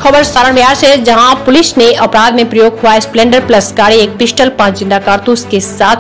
खबर सारण बिहार से, जहां पुलिस ने अपराध में प्रयोग हुआ स्प्लेंडर प्लस गाड़ी, एक पिस्टल, 5 जिंदा कारतूस के साथ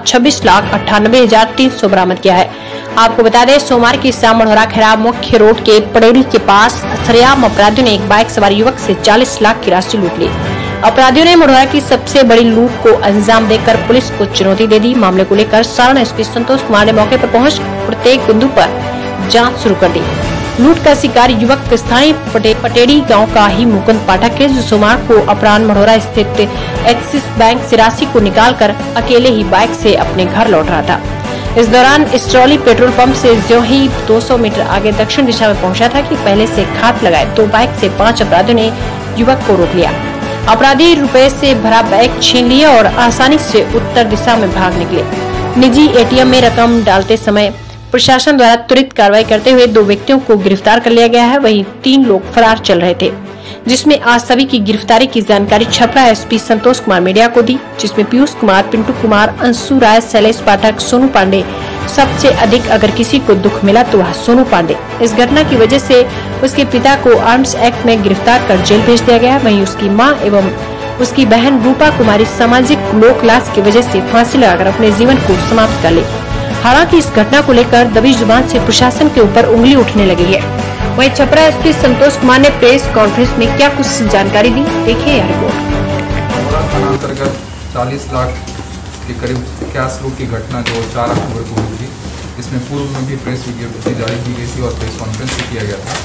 26,98,300 बरामद किया है। आपको बता दें, सोमवार की शाम मढ़ौरा खैरा मुख्य रोड के पड़ेड़ी के पास सरेआम अपराधियों ने एक बाइक सवार युवक से 40 लाख की राशि लूट ली। अपराधियों ने मढ़ौरा की सबसे बड़ी लूट को अंजाम देकर पुलिस को चुनौती दे दी। मामले को लेकर सारण एसपी संतोष कुमार ने मौके पर पहुंच प्रत्येक बिंदु पर जांच शुरू कर दी। लूट का शिकार युवक स्थानीय पटेड़ी गांव का ही मुकुंद पाठक है, जो सोमवार को अपराह्न मढ़ौरा स्थित एक्सिस बैंक से राशि को निकालकर अकेले ही बाइक से अपने घर लौट रहा था। इस दौरान स्ट्रॉली पेट्रोल पंप से ज्यों ही 200 मीटर आगे दक्षिण दिशा में पहुंचा था कि पहले से खात लगाए 2 बाइक से 5 अपराधियों ने युवक को रोक लिया। अपराधी रुपए से भरा बैग छीन लिए और आसानी से उत्तर दिशा में भाग निकले। निजी एटीएम में रकम डालते समय प्रशासन द्वारा त्वरित कार्रवाई करते हुए 2 व्यक्तियों को गिरफ्तार कर लिया गया है। वहीं 3 लोग फरार चल रहे थे, जिसमें आज सभी की गिरफ्तारी की जानकारी छपरा एसपी संतोष कुमार मीडिया को दी, जिसमें पीयूष कुमार, पिंटू कुमार, अंशु राय, शैलेश पाठक, सोनू पांडे। सबसे अधिक अगर किसी को दुख मिला तो वह सोनू पांडे। इस घटना की वजह से उसके पिता को आर्म्स एक्ट में गिरफ्तार कर जेल भेज दिया गया। वहीं उसकी मां एवं उसकी बहन रूपा कुमारी सामाजिक लोक लाज की वजह से फांसी लगाकर अपने जीवन को समाप्त कर ली। हालांकि इस घटना को लेकर दबी जुबान से प्रशासन के ऊपर उंगली उठने लगी है। वहीं छपरा एसपी संतोष कुमार ने प्रेस कॉन्फ्रेंस में क्या कुछ जानकारी दी, देखिए यह रिपोर्ट। थाना अंतर्गत 40 लाख के करीब कैश लूट की घटना जो 4 अक्टूबर को हुई थी, इसमें पूर्व में भी प्रेस विज्ञप्ति जारी की गई थी और प्रेस कॉन्फ्रेंस भी किया गया था।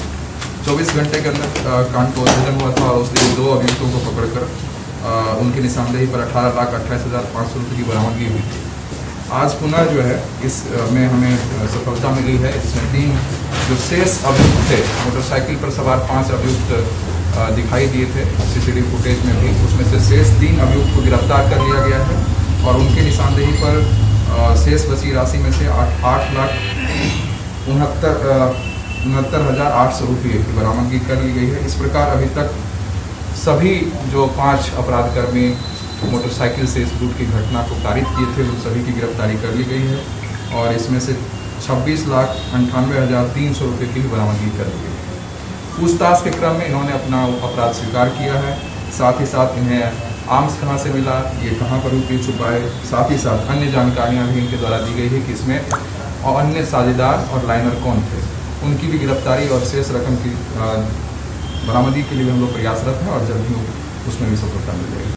24 घंटे के अंदर कांड को उद्भेदन हुआ था और उस दिन 2 अभियुक्तों को पकड़कर उनकी निशानदेही पर 18,28,500 रुपये की बरामदगी हुई थी। आज पुनः जो है इसमें हमें सफलता मिली है। इसमें 3 जो शेष अभियुक्त थे, मोटरसाइकिल पर सवार 5 अभियुक्त दिखाई दिए थे सीसीटीवी फुटेज में भी, उसमें से शेष 3 अभियुक्त को गिरफ्तार कर लिया गया है और उनकी निशानदेही पर शेष बची राशि में से 8,69,800 रुपये की बरामदगी कर ली गई है। इस प्रकार अभी तक सभी जो 5 अपराधकर्मी मोटरसाइकिल से इस लूट की घटना को कारित किए थे, उन सभी की गिरफ्तारी कर ली गई है और इसमें से 26,98,300 रुपये की भी बरामदगी कर ली गई है। पूछताछ के क्रम में इन्होंने अपना अपराध स्वीकार किया है। साथ ही साथ इन्हें आर्म्स कहाँ से मिला, ये कहाँ पर रुपये छुपाए, साथ ही साथ अन्य जानकारियाँ भी इनके द्वारा दी गई है कि इसमें और अन्य साझेदार और लाइनर कौन थे, उनकी भी गिरफ्तारी और शेष रकम की बरामदगी के लिए भी हम लोग प्रयासरत हैं और जल्द ही उसमें भी सफलता मिल जाएगी।